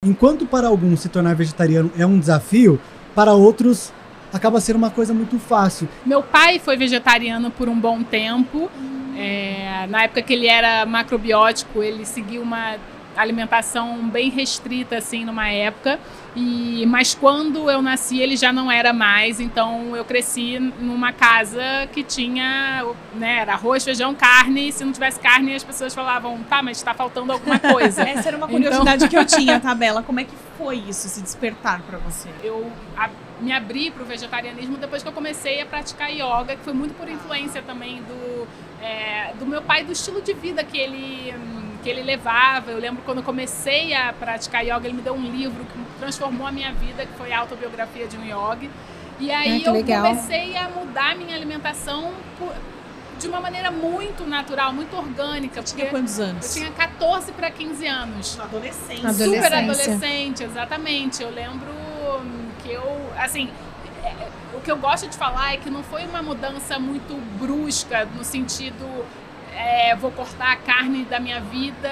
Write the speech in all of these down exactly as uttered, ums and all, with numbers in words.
enquanto para alguns se tornar vegetariano é um desafio, para outros acaba sendo uma coisa muito fácil. Meu pai foi vegetariano por um bom tempo. É, na época que ele era macrobiótico, ele seguiu uma alimentação bem restrita, assim, numa época. E, mas quando eu nasci, ele já não era mais. Então, eu cresci numa casa que tinha, né, era arroz, feijão, carne. E se não tivesse carne, as pessoas falavam, tá, mas está faltando alguma coisa. Essa era uma curiosidade então... que eu tinha, tá, Bela? Como é que foi isso, se despertar para você? Eu a, me abri para o vegetarianismo depois que eu comecei a praticar yoga, que foi muito por influência também do, é, do meu pai, do estilo de vida que ele... que ele levava. Eu lembro quando eu comecei a praticar yoga, ele me deu um livro que transformou a minha vida, que foi a autobiografia de um yogi. E aí ah, eu legal. comecei a mudar minha alimentação por, de uma maneira muito natural, muito orgânica. Você tinha quantos anos? Eu tinha catorze para quinze anos. Adolescência. Super adolescente, exatamente. Eu lembro que eu, assim... O que eu gosto de falar é que não foi uma mudança muito brusca, no sentido... É, vou cortar a carne da minha vida,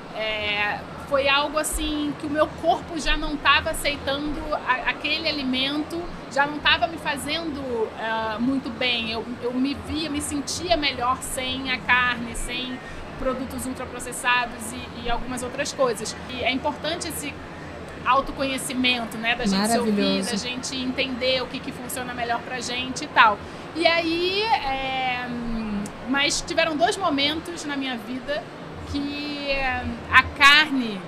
é, foi algo assim que o meu corpo já não estava aceitando a, aquele alimento, já não estava me fazendo uh, muito bem. Eu, eu me via, me sentia melhor sem a carne, sem produtos ultraprocessados e, e algumas outras coisas. E é importante esse autoconhecimento, né, da gente se ouvir, da gente entender o que, que funciona melhor pra gente e tal. E aí... É, mas tiveram dois momentos na minha vida que a carne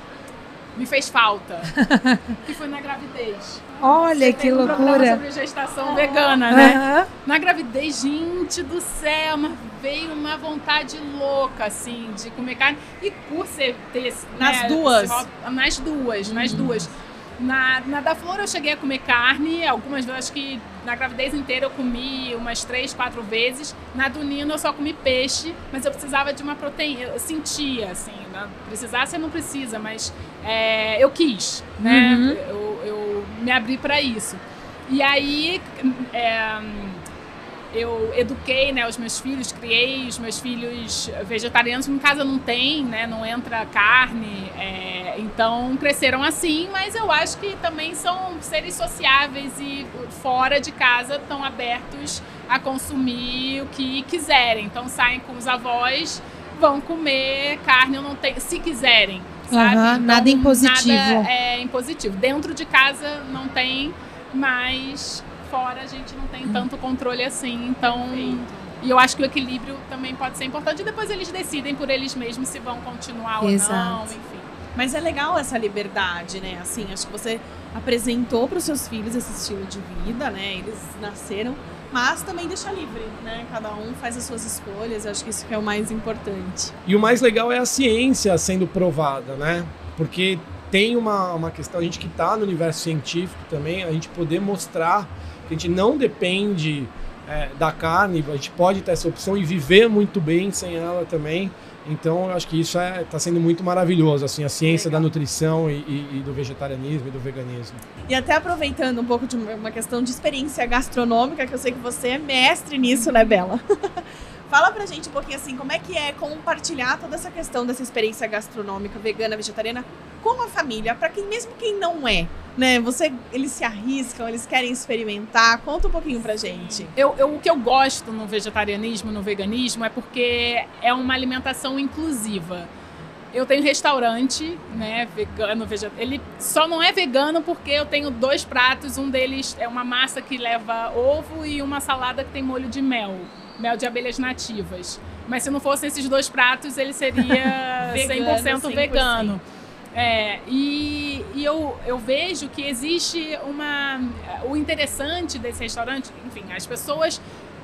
me fez falta. Que foi na gravidez. Olha, Você que tem um loucura. programa sobre gestação vegana, né? Uhum. Na gravidez, gente do céu, mas veio uma vontade louca, assim, de comer carne. E por ser... Ter, nas né, duas? Nas duas, uhum. nas duas. Na, na da Flor eu cheguei a comer carne, algumas vezes, acho que na gravidez inteira eu comi umas três, quatro vezes. Na do Nino eu só comi peixe, mas eu precisava de uma proteína, eu sentia, assim, né? Precisar você não precisa, mas é, eu quis, né? Uhum. Eu, eu me abri para isso. E aí é, eu eduquei, né, os meus filhos, criei os meus filhos vegetarianos. Em casa não tem, né, não entra carne, é, então cresceram assim, mas eu acho que também são seres sociáveis e fora de casa estão abertos a consumir o que quiserem. Então saem com os avós, vão comer carne, eu não tenho, se quiserem, sabe? Uhum, então, nada impositivo. Nada é impositivo. Dentro de casa não tem, mas... fora a gente não tem tanto controle assim, então... E eu acho que o equilíbrio também pode ser importante. E depois eles decidem por eles mesmos se vão continuar Exato. ou não, enfim. Mas é legal essa liberdade, né? Assim, acho que você apresentou para os seus filhos esse estilo de vida, né? Eles nasceram, mas também deixa livre, né? Cada um faz as suas escolhas, eu acho que isso que é o mais importante. E o mais legal é a ciência sendo provada, né? Porque tem uma, uma questão, a gente que está no universo científico também, a gente poder mostrar que a gente não depende é, da carne, a gente pode ter essa opção e viver muito bem sem ela também. Então, eu acho que isso está é, sendo muito maravilhoso, assim, a ciência Legal. Da nutrição e, e, e do vegetarianismo e do veganismo. E até aproveitando um pouco de uma questão de experiência gastronômica, que eu sei que você é mestre nisso, né, Bela? Fala pra gente um pouquinho assim, como é que é compartilhar toda essa questão dessa experiência gastronômica, vegana, vegetariana, com a família, pra quem, mesmo quem não é, né? Você, eles se arriscam, eles querem experimentar. Conta um pouquinho pra gente. Eu, eu, o que eu gosto no vegetarianismo, no veganismo, é porque é uma alimentação inclusiva. Eu tenho restaurante, né, vegano, vegetariano. Ele só não é vegano porque eu tenho dois pratos, um deles é uma massa que leva ovo e uma salada que tem molho de mel. Mel de abelhas nativas. Mas se não fossem esses dois pratos, ele seria cem por cento vegano. É, e e eu, eu vejo que existe uma... O interessante desse restaurante, enfim, as pessoas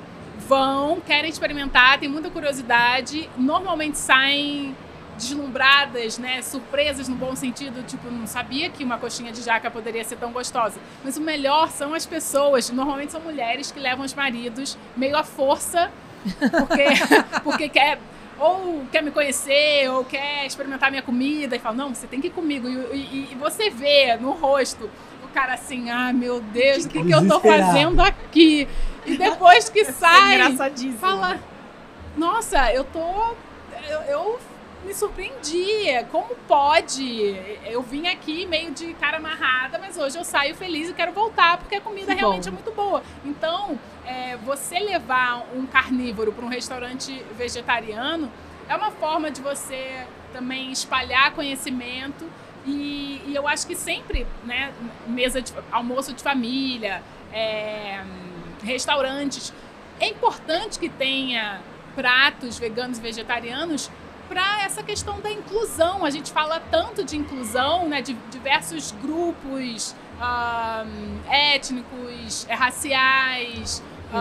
vão, querem experimentar, tem muita curiosidade, normalmente saem deslumbradas, né, surpresas no bom sentido, tipo, não sabia que uma coxinha de jaca poderia ser tão gostosa. Mas o melhor são as pessoas, normalmente são mulheres que levam os maridos meio à força, porque, porque quer, ou quer me conhecer, ou quer experimentar minha comida, e fala, não, você tem que ir comigo. E, e, e você vê no rosto o cara assim, ah, meu Deus, o que, que eu tô fazendo aqui? E depois que sai, fala, nossa, eu tô... eu, eu me surpreendi. Como pode? Eu vim aqui meio de cara amarrada, mas hoje eu saio feliz e quero voltar, porque a comida Que realmente bom. é muito boa. Então, é, você levar um carnívoro para um restaurante vegetariano é uma forma de você também espalhar conhecimento. E, e eu acho que sempre, né, mesa de almoço de família, é, restaurantes, é importante que tenha pratos veganos e vegetarianos para essa questão da inclusão. A gente fala tanto de inclusão, né, de diversos grupos um, étnicos, raciais,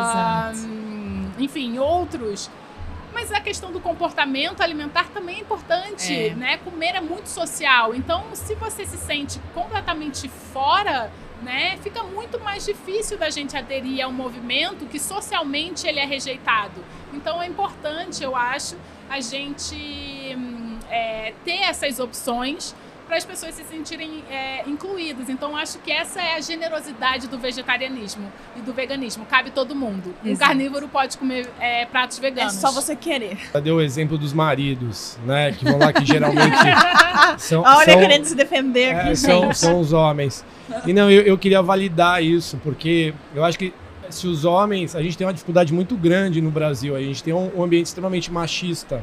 um, enfim, outros. Mas a questão do comportamento alimentar também é importante, É. né? Comer é muito social. Então, se você se sente completamente fora, né, fica muito mais difícil da gente aderir a um movimento que socialmente ele é rejeitado. Então, é importante, eu acho, a gente hum, é, ter essas opções para as pessoas se sentirem é, incluídas. Então, acho que essa é a generosidade do vegetarianismo e do veganismo. Cabe todo mundo. Um Exato. carnívoro pode comer é, pratos É veganos. só você querer. Já deu o exemplo dos maridos, né? Que vão lá que geralmente são, Olha, são, querendo se defender aqui, é, gente. são, são os homens. E não, eu, eu queria validar isso, porque eu acho que se os homens... A gente tem uma dificuldade muito grande no Brasil. A gente tem um, um ambiente extremamente machista.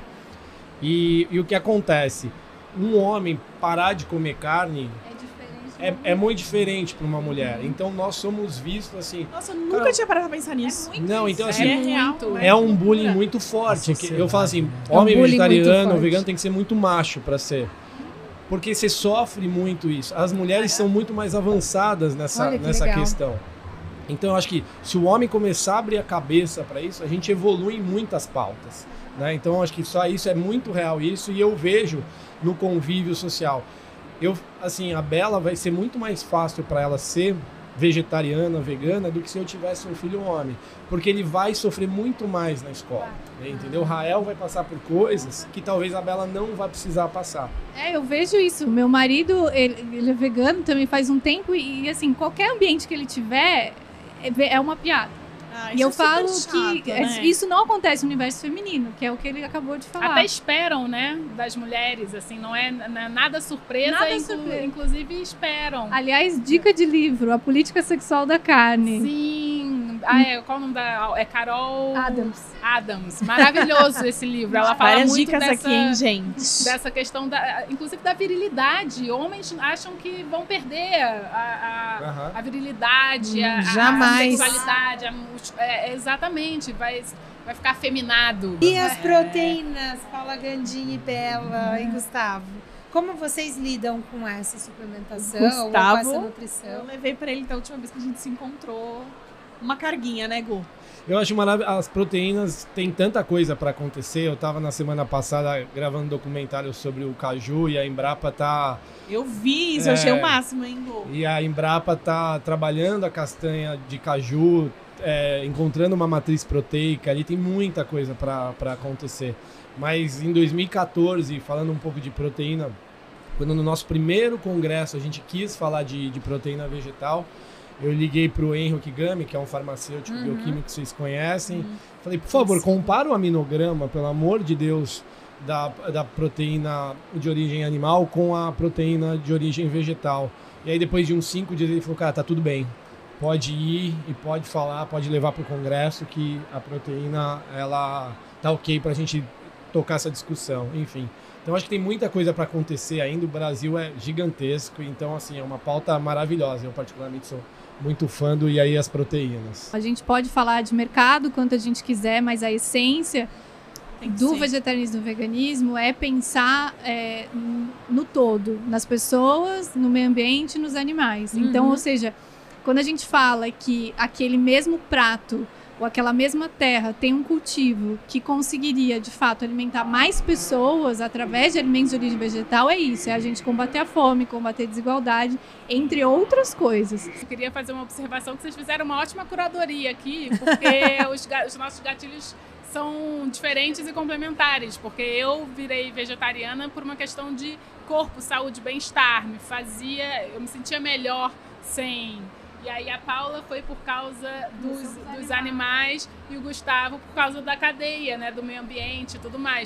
E, e o que acontece? Um homem parar de comer carne É diferente. é, é muito diferente para uma mulher. Então nós somos vistos assim... Nossa, eu nunca Cara, tinha parado pra pensar nisso. muito Não, isso, então é assim, real, muito, né? É um Que bullying loucura. muito forte. A Que eu falo assim, sociedade, né? homem É um bullying muito vegetariano, forte. vegano tem que ser muito macho para ser. Porque você sofre muito isso. As mulheres são muito mais avançadas nessa, Olha que nessa legal. questão. Então eu acho que se o homem começar a abrir a cabeça para isso, a gente evolui em muitas pautas, né? Então eu acho que só isso é muito real isso, e eu vejo no convívio social. Eu, assim, a Bela vai ser muito mais fácil para ela ser vegetariana, vegana, do que se eu tivesse um filho homem. Porque ele vai sofrer muito mais na escola, né? Entendeu? O Rael vai passar por coisas que talvez a Bela não vai precisar passar. É, eu vejo isso. Meu marido, ele, ele é vegano também faz um tempo e, assim, qualquer ambiente que ele tiver é, é uma piada. Ah, E isso eu é super falo chato, que né? isso não acontece no universo feminino, que é o que ele acabou de falar. Até esperam, né, das mulheres, assim, não é n- nada surpresa, Nada inclu- surpresa. inclusive esperam. Aliás, dica de livro, A Política Sexual da Carne. Sim, ah, é, qual o nome da... É Carol... Adams. Adams. Maravilhoso esse livro, ela fala Várias muito dicas dessa, aqui, hein, gente? dessa questão, da, inclusive da virilidade. Homens acham que vão perder a, a, Aham. a virilidade, a, a- Jamais. a sexualidade, a mus- é, exatamente, vai, vai ficar afeminado. E as proteínas, Paula Gandini, Bela e Gustavo? Como vocês lidam com essa suplementação ou com Gustavo, essa Eu nutrição? levei pra ele da última vez que a gente se encontrou uma carguinha, né, Gu? Eu acho maravilhoso. As proteínas tem tanta coisa para acontecer. Eu estava na semana passada gravando um documentário sobre o caju e a Embrapa tá Eu vi isso, É. eu achei o máximo, hein, Gu? e a Embrapa tá trabalhando a castanha de caju, é, encontrando uma matriz proteica. Ali tem muita coisa para acontecer. Mas em dois mil e quatorze, falando um pouco de proteína, quando no nosso primeiro congresso a gente quis falar de, de proteína vegetal, eu liguei para o Henry Kigami, que é um farmacêutico Uhum. bioquímico que vocês conhecem. Falei, por favor, compara o aminograma, pelo amor de Deus, da, da proteína de origem animal com a proteína de origem vegetal. E aí, depois de uns cinco dias, ele falou, cara, tá tudo bem. Pode ir e pode falar, pode levar para o congresso que a proteína, ela tá ok para a gente tocar essa discussão, enfim. Então, acho que tem muita coisa para acontecer ainda. O Brasil é gigantesco, então, assim, é uma pauta maravilhosa. Eu, particularmente, sou muito fã do E aí as proteínas. A gente pode falar de mercado quanto a gente quiser, mas a essência Tem que do ser. vegetarianismo e do veganismo é pensar é, no todo, nas pessoas, no meio ambiente e nos animais. Então, ou seja, quando a gente fala que aquele mesmo prato ou aquela mesma terra tem um cultivo que conseguiria, de fato, alimentar mais pessoas através de alimentos de origem vegetal, é isso, é a gente combater a fome, combater a desigualdade, entre outras coisas. Eu queria fazer uma observação que vocês fizeram uma ótima curadoria aqui, porque os, ga- os nossos gatilhos são diferentes e complementares, porque eu virei vegetariana por uma questão de corpo, saúde, bem-estar, me fazia, eu me sentia melhor sem... E aí a Paula foi por causa dos, dos animais e o Gustavo por causa da cadeia, né, do meio ambiente e tudo mais.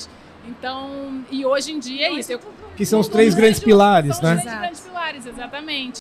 Então, e hoje em dia é isso. Eu, Que são os tudo três grandes vejo- pilares, são né? os três grandes pilares, exatamente.